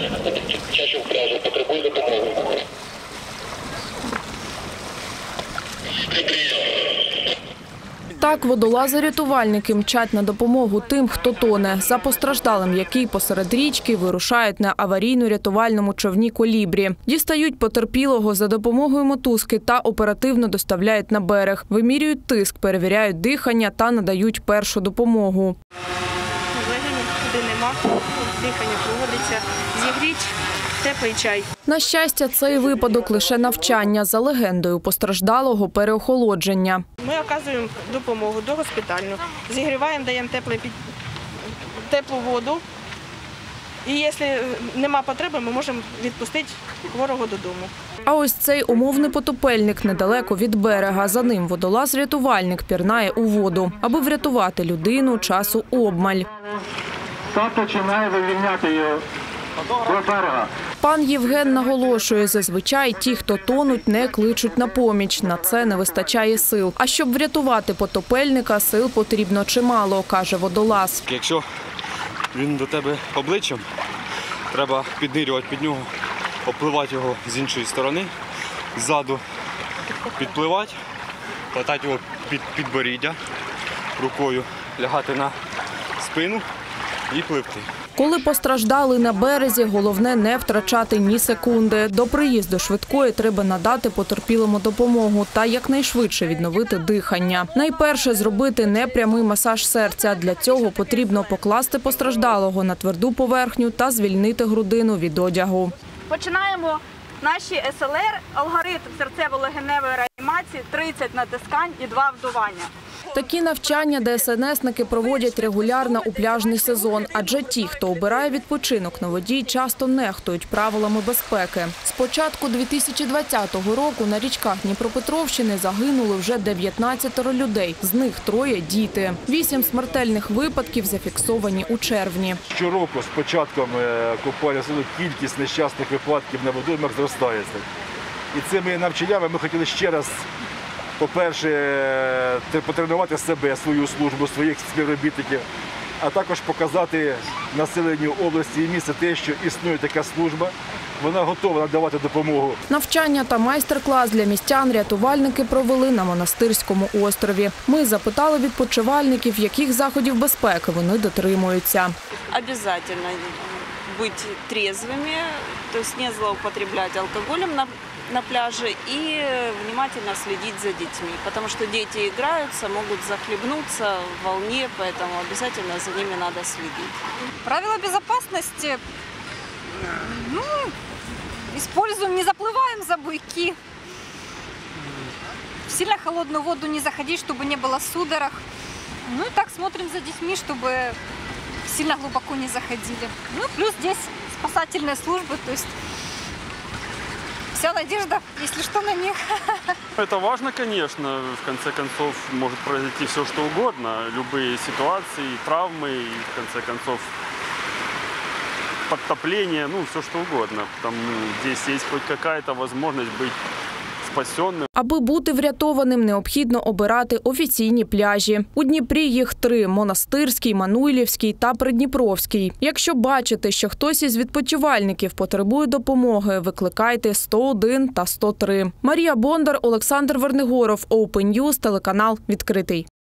Чащу пляжу, потребує допомоги. Так водолази-рятувальники мчать на допомогу тим, хто тоне. За постраждалим, який посеред річки, вирушають на аварійно-рятувальному човні «Колібрі». Дістають потерпілого за допомогою мотузки та оперативно доставляють на берег. Вимірюють тиск, перевіряють дихання та надають першу допомогу. Легені туди нема, дихання проводиться, зігріть теплий чай. На щастя, цей випадок – лише навчання. За легендою постраждалого – переохолодження. Ми оказуємо допомогу догоспітальну, зігріваємо, даємо теплу воду. І якщо нема потреби, ми можемо відпустити хворого додому. А ось цей умовний потопельник недалеко від берега. За ним водолаз-рятувальник пірнає у воду. Аби врятувати людину, часу обмаль. Та починає вивільняти його до берега. Пан Євген наголошує, зазвичай ті, хто тонуть, не кличуть на поміч. На це не вистачає сил. А щоб врятувати потопельника, сил потрібно чимало, каже водолаз. Якщо він до тебе обличчям, треба піднирювати під нього, обпливати його з іншої сторони, ззаду підпливати, хватати його під підборіддя, рукою лягати на спину і пливти. Коли постраждали на березі, головне не втрачати ні секунди. До приїзду швидкої треба надати потерпілому допомогу та якнайшвидше відновити дихання. Найперше – зробити непрямий масаж серця. Для цього потрібно покласти постраждалого на тверду поверхню та звільнити грудину від одягу. Починаємо наші СЛР, алгоритм серцево-легеневої реанімації, 30 натискань і 2 вдування. Такі навчання ДСНСники проводять регулярно у пляжний сезон, адже ті, хто обирає відпочинок на воді, часто нехтують правилами безпеки. З початку 2020 року на річках Дніпропетровщини загинули вже 19 людей, з них 3 – діти. 8 смертельних випадків зафіксовані у червні. Щороку з початком купання сезону кількість нещасних випадків на водоймах зростає. І цими навчаннями ми хотіли ще раз, по-перше, потренувати себе, свою службу, своїх співробітників, а також показати населенню області і міста те, що існує така служба, вона готова надавати допомогу. Навчання та майстер-клас для містян рятувальники провели на Монастирському острові. Ми запитали відпочивальників, яких заходів безпеки вони дотримуються. Обязательно быть трезвыми, то есть не злоупотреблять алкоголем на пляже и внимательно следить за детьми, потому что дети играются, могут захлебнуться в волне, поэтому обязательно за ними надо следить. Правила безопасности, используем, не заплываем за буйки, в сильно холодную воду не заходить, чтобы не было судорог. Ну и так смотрим за детьми, чтобы сильно глубоко не заходили. Ну плюс здесь спасательные службы, то есть вся надежда, если что, на них. Это важно, конечно. В конце концов, может произойти все, что угодно. Любые ситуации, травмы, и в конце концов подтопление, все что угодно. Потому здесь есть хоть какая-то возможность быть спасенним. Аби бути врятованим, необхідно обирати офіційні пляжі. У Дніпрі їх 3 – Монастирський, Мануйлівський та Придніпровський. Якщо бачите, що хтось із відпочивальників потребує допомоги, викликайте 101 та 103. Марія Бондар, Олександр Вернигоров, Open News, телеканал «Відкритий».